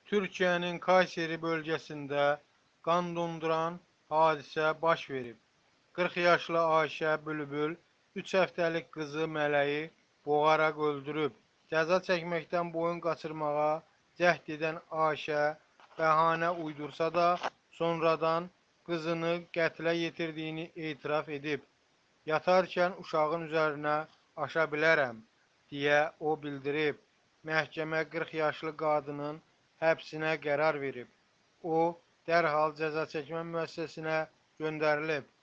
Türkiye'nin Kayseri bölgesinde kan donduran hadisə baş verib. 40 yaşlı Ayşə Bülbül 3 həftəlik qızı Mələyi boğaraq öldürüb. Cəza çəkməkdən boyun qaçırmağa cəhd edən Ayşə bəhanə uydursa da sonradan qızını qətlə yetirdiyini etiraf edib. Yatarkən uşağın üzərinə aşa bilərəm, deyə o bildirib. Məhkəmə 40 yaşlı qadının həbsinə qərar verib. O, dərhal cəzaçəkmə müəssisəsinə göndərilib.